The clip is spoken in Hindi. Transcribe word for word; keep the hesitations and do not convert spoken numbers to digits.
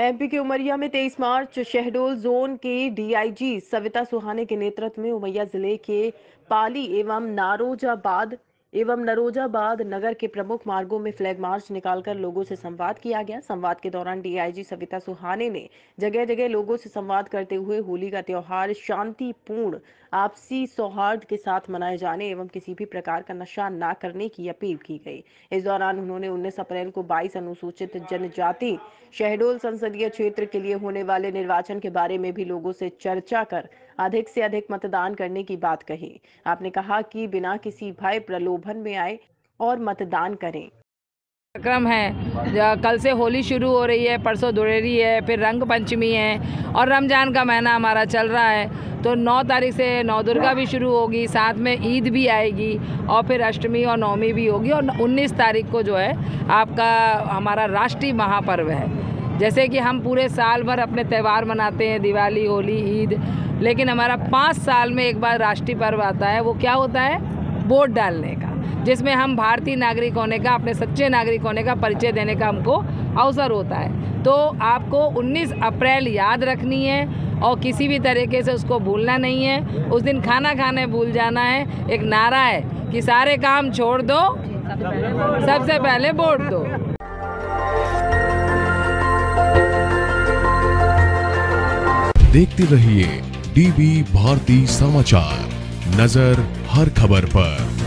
एमपी के उमरिया में तेईस मार्च शहडोल जोन के डीआईजी सविता सुहाने के नेतृत्व में उमरिया जिले के पाली एवं नारोजाबाद एवं नरोजाबाद नगर के प्रमुख मार्गों में फ्लैग मार्च निकालकर लोगों से संवाद किया गया। संवाद के दौरान डीआईजी सविता सुहाने ने जगह जगह लोगों से संवाद करते हुए होली का त्योहार शांतिपूर्ण आपसी सौहार्द के साथ मनाए जाने एवं किसी भी प्रकार का नशा न करने की अपील की गई। इस दौरान उन्होंने उन्नीस अप्रैल को बाईस अनुसूचित जनजाति शहडोल संसदीय क्षेत्र के लिए होने वाले निर्वाचन के बारे में भी लोगों से चर्चा कर अधिक से अधिक मतदान करने की बात कही। आपने कहा कि बिना किसी भय प्रलोभन में आए और मतदान करें। कार्यक्रम है, कल से होली शुरू हो रही है, परसों धुलेरी है, फिर रंग पंचमी है और रमजान का महीना हमारा चल रहा है। तो नौ तारीख से नौ दुर्गा भी शुरू होगी, साथ में ईद भी आएगी और फिर अष्टमी और नवमी भी होगी और उन्नीस तारीख को जो है आपका हमारा राष्ट्रीय महापर्व है। जैसे कि हम पूरे साल भर अपने त्यौहार मनाते हैं, दिवाली, होली, ईद, लेकिन हमारा पाँच साल में एक बार राष्ट्रीय पर्व आता है। वो क्या होता है? वोट डालने का, जिसमें हम भारतीय नागरिक होने का, अपने सच्चे नागरिक होने का परिचय देने का हमको अवसर होता है। तो आपको उन्नीस अप्रैल याद रखनी है और किसी भी तरीके से उसको भूलना नहीं है। उस दिन खाना खाने भूल जाना है। एक नारा है कि सारे काम छोड़ दो, सबसे पहले वोट दो। देखते रहिए डीवी भारती समाचार, नजर हर खबर पर।